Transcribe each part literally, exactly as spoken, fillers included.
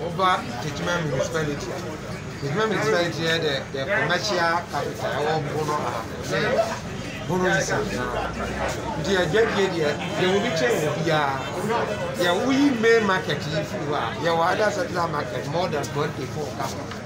over Teachman municipality. Teachman municipality the the commercial capital or Bono Bono is the idea there will be change. Yeah, yeah, we may market if you are. Yeah, other settler market more than twenty-four customers.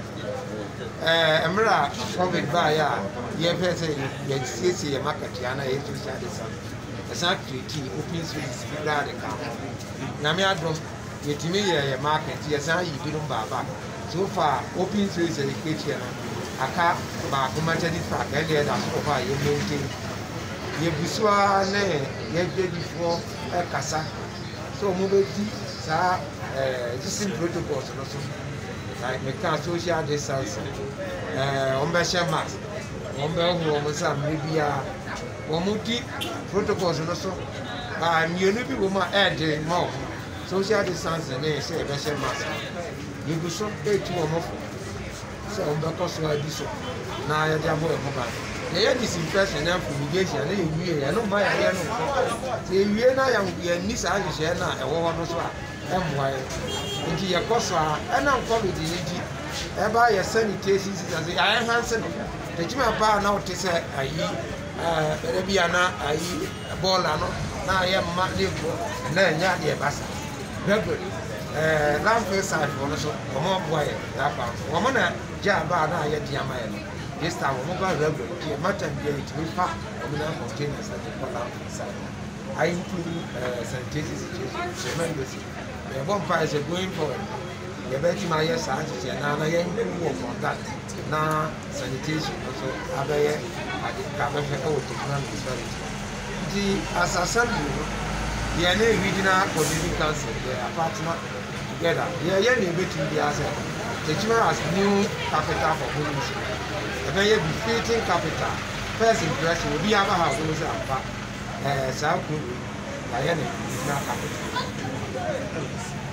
Eh, Emra COVID by ya, ye person, ye see a market, Yana, eight to Sadison. Exactly, open space, radical. Namiadro, yet me a market, yes, I didn't buy back. So far, open space education, a car, back, commercial park, and the other so far, you maintain. Ye Busua, nay, ye did before a casa. So, mobility, sir, existing protocols also. Like me can social distancing, uh, on Basham mask, on Bell, maybe a Womuti protocols also. And you know, people might add more social distancing, they say Basham mask. You go so eight to a month. So, on the cost of this one. Now, I have a mobile. They are disinfection and fumigation, and you know, my idea. The Vienna and Miss Alishana, and one was and why. Into your cost, and I'm probably the G. Ever your sanitation as the iron Hansen. The Jima Bar now to say, I eat Rebiana, I eat a ball, now I am Matt Liverpool, and then Yadia Bassa. Regularly, Lamfair side for us, or more boy, that one. Woman, Jabba, now yet Yamayan. This time, mobile regular, Martin Gate, we pack containers at the Lamfair side. I include sanitation situation tremendously. The bonfire is going forward. The betting my yes, and I am work on that. Now, sanitation also, Abaye, at the Cabin Old Municipality. The as assembly, the N A Regional Community Council, they are partner together. They are young between the asset. The Chima has new capital for Bullings. A very befitting capital. First impression will be our house, South Korea, Diana, Regional Capital.